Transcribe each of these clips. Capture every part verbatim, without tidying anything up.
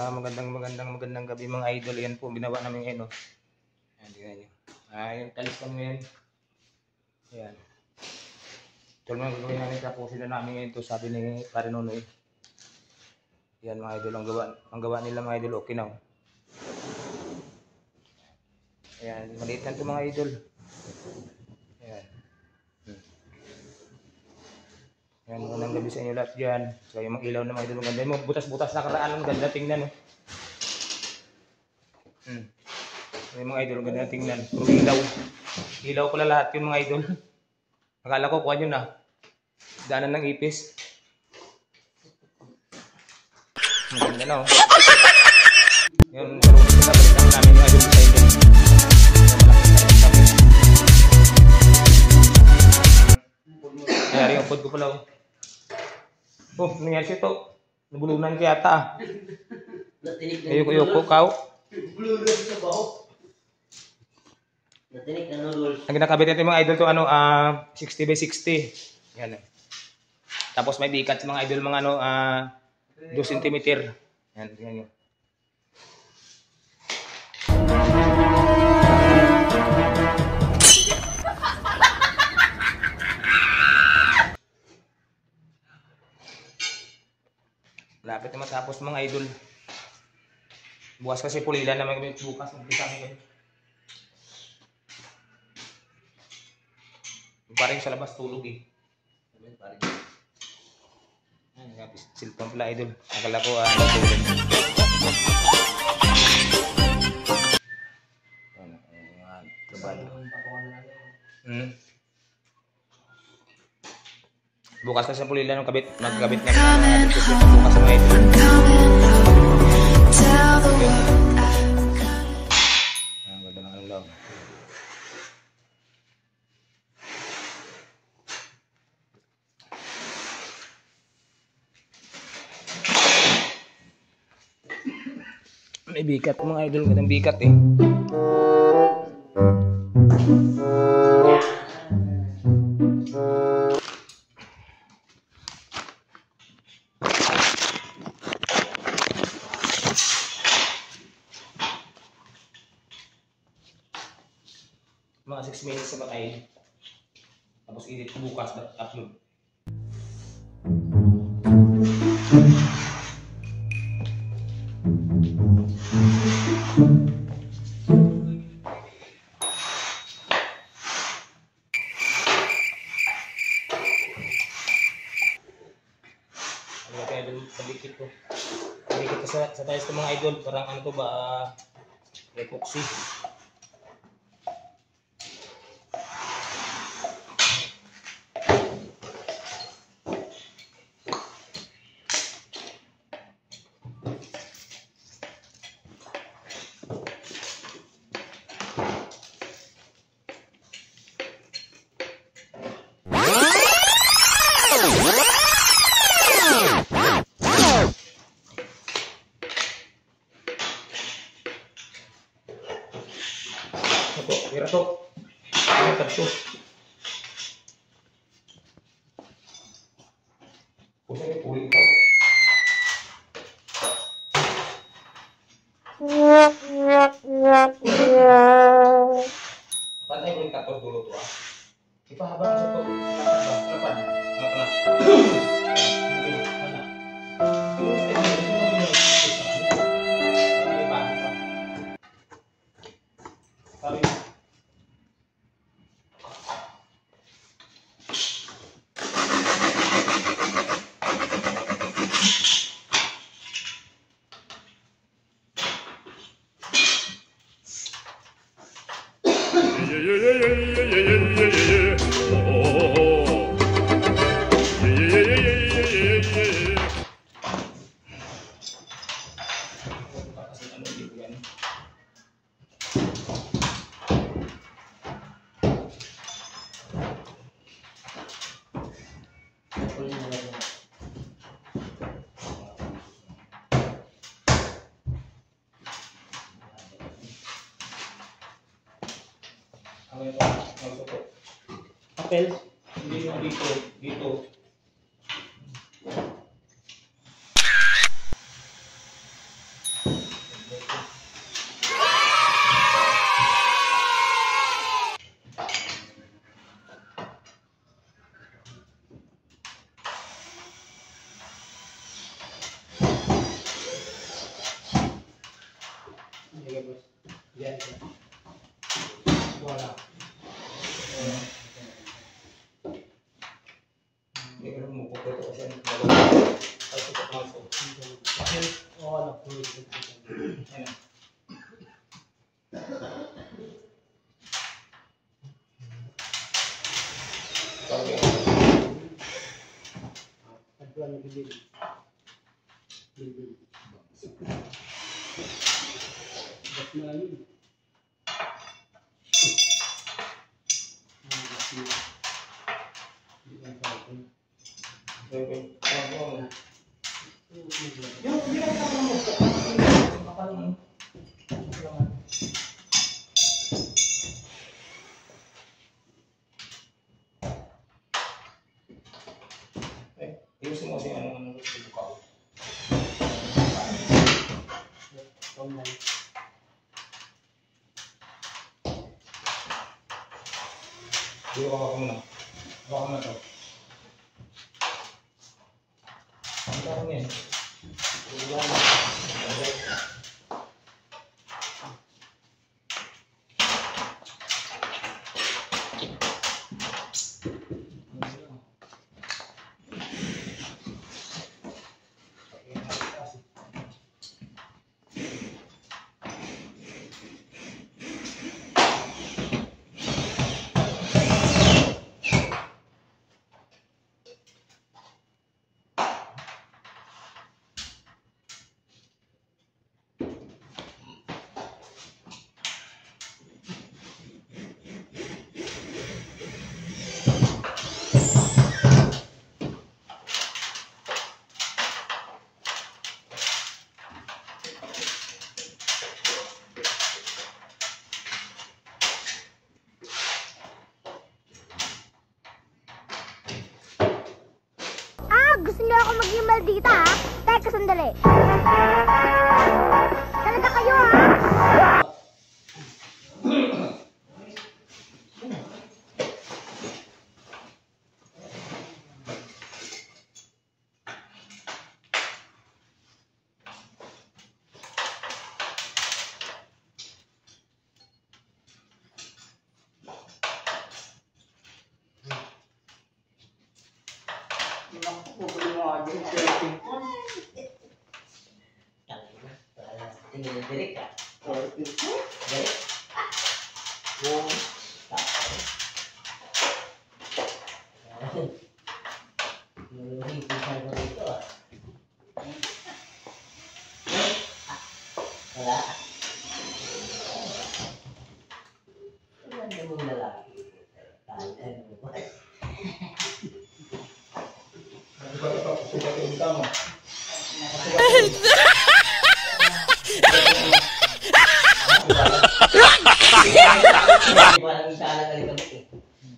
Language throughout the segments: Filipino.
Uh, magandang magandang magandang gabi mga idol. Yan po ginawa namin ngayon. Oh. Ayan, tingnan nyo. Ah, yung talis kami ngayon. Ayan. Ito naman gagawin namin. Tapusin na namin ngayon ito. Sabi ni Pare Nonoy. Yan mga idol. Ang gawa, ang gawa nila mga idol. Okay na. Oh. Ayan. Maliit na ito mga idol. Ayan. Hmm. Ayan. Magandang gabi sa inyo lahat dyan. So yung mga ilaw na mga idol. Maganda. Yung butas-butas na karaan. Ang ganda tingnan. Oh. Hmm. Yung mga idol. Ganda tingnan. Puro ilaw. Ilaw pala lahat yung mga idol. Akala ko kuha nyo na. Daanan ng ipis. Maganda na oh. Yung karunong sa balitan namin yung idol sa idol. Nangyari yung pod ko pala oh. Oh, nangyari siya ito. Nabulunan ko yata ah. Ayoko-yoko kao. Bulunan sa baho. Natinik na noodles. Ang ginakabit natin mga idol to ano, uh, sixty by sixty. Yan eh. Tapos may bikat sa mga idol mga ano, uh, two centimeter. Yan, tingnan nyo. Lapit na matapos mga idol. Bukas kasi pulilan naman kami bukas. Umpisa kami. Parang sa labas tulog eh. Parang. Ay, kapis silpon pala idol. Akala ko ah, natulog. Ano, mga trabado. Hmm. Bukas kasi pulilan ng kabit, nagkabit na ng bukas sa mga idol. Ang ganda ng alaw. May bikat mga idol, magandang bikat eh. Mga six minutes sa matay. Tapos edit bukas na upload. Ano kaya idol, pagdikit ko. Pagdikit ko sa, sa tayo sa mga idol. Parang ano to ba, uh, epoxy. Ito, tira to. Tira to. Pusa niyo, puli ito. Patay ko yung katos dulo to ah. Ipahaba kasi ito. Lapan. Lapan. Sabi. Apel, dito, dito, dito. Oo, anak ko. Ayan. Okay. Pagkuhan ng bibig. Bibig. Ba't na yun? Ah, ba't na. Hindi lang sa akin. Okay. Oh, oh. Yung pinagkakaroon mo ko. Kapal mo. Eh, ayusin mo kasi ano ano gusto ko. Ito na. Dito ka muna. Baka mo na to. Ang tawag niyan. Gusto niyo ako maging maldita, ha? Teka, sandali. Talaga kayo, ha? Tingin direct ka. Direct. Wala. Wala mong lalaki. Tahan mo ba? Parang isa lang kali kami eh.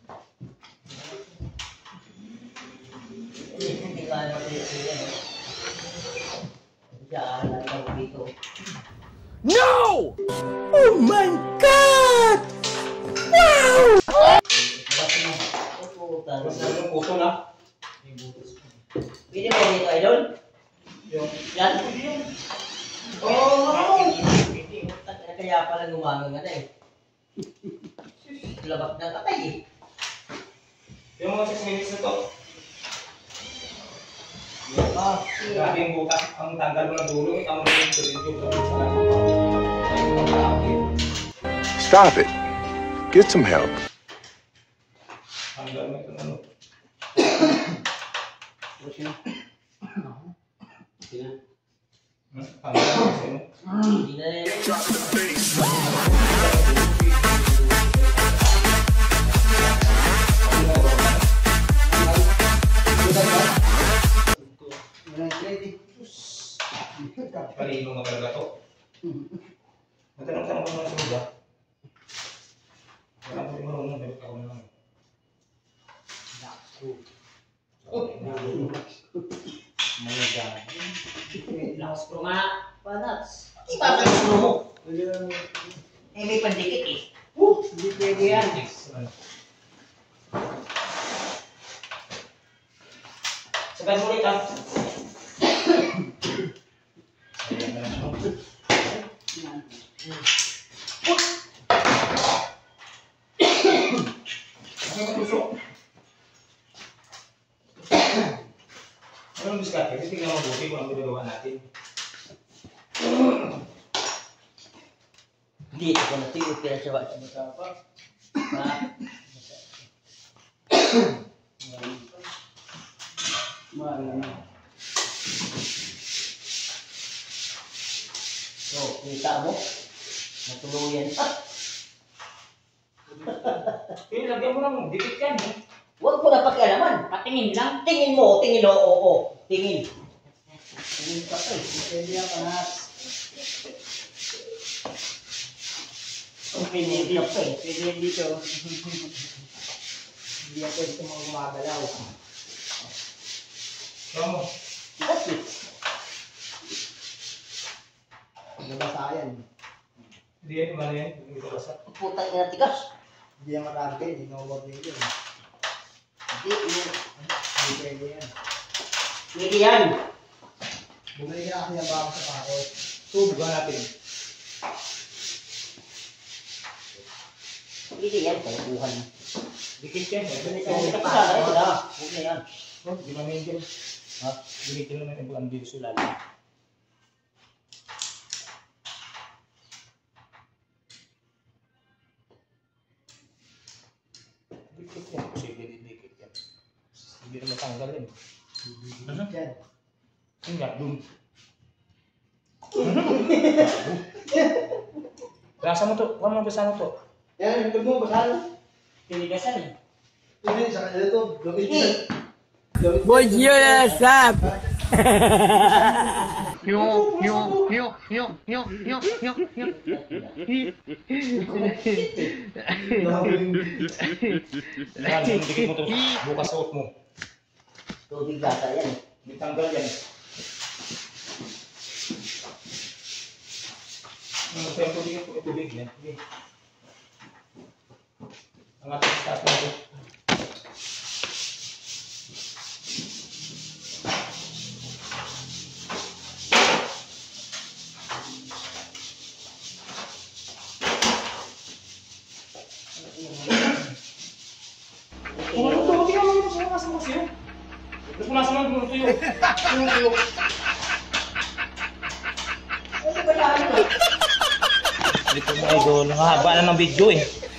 Hindi ko alam kung ito yan. Siya lang kami dito. No! Oh my God! Wow! Mas na yung puso na. Pwede ba dito, idol? Yung Yan. Oh! Kaya pala gumangang nga na eh. Labak na katay eh. yung mga six minutes na to. Ah, Grabe yung butas. Ang tanggal mo ng dulo. Ikaw mo yung tuloy Stop it. Get some help. Tanggal mo ito ano. Sino? Sino? Hmm? Tanggal mo ito. Hindi na eh. Palino nga talaga to. Natanong-tanong ko na sa mga. Wala ko rin marunong. Dapat ako na lang. Mga gano'n. Lakas pro nga. Panats. Ipapalis mo. Eh, may pandikit eh. Uh, hindi pwede yan. Sabay mo ulit ah. Ayan na lang siya. Ano ba tusok? Anong diskarte? Kasi tingnan mo buti kung ang ginagawa natin. Dito ko na tingin kaya siya ba siya pa. Ha? Mahal. Oh, kita mo? Natuluyan pa. Eh, lagyan mo lang, dikit yan eh. Huwag mo na pakialaman. Patingin lang. Tingin mo. Tingin o. Oo, oo. Tingin. Tingin pa to eh. Pwede yan pangat. Pwede yan dito eh. Pwede yan dito. Hindi yan pwede ito mga gumagalaw. Vamos. Kasi. Nabasayan. Hindi yan, ano yan? Hindi ko basa. Putang ina tigas. Hindi yan makarga, hindi no-boarding yun. Hindi. Hindi. Hindi pwede yan. Pwede yan. Bumili ka kasi ng bago sa pakot. Tubugan natin. Pwede yan. Kalabuhan. Dikit yan eh. Pwede yan. Ito pa sana. Ito na. Huwag na yan. Oh, di ba may dyan? Ha? Dikit yun na yung buwan dito sa lalim. Dikit yan. Sige, dikit yan. Hindi na matanggal yan. Yan. Yung nga, dun. Rasa mo to. Huwag mo basa mo to. Yan, yung mo, basahan. Pinigasan eh. Hindi, sa kanila to. Gawin yan. Gawin Boy, you stop. Yo, yo, yo, yo, yo, yo, yo, yo. Yan, yung dikit mo to. Bukas suot mo. Tubig lasa yan. May tanggal yan. Ang tempo dikit po, itubig yan. Sige. Ang ating taas na ito. Kung ano to, tingnan mo yung punasan kasi yun. Punasan lang yung tuyo. Yung tuyo. Ano ba yan? Dito mga idol, mahaba na ng video eh.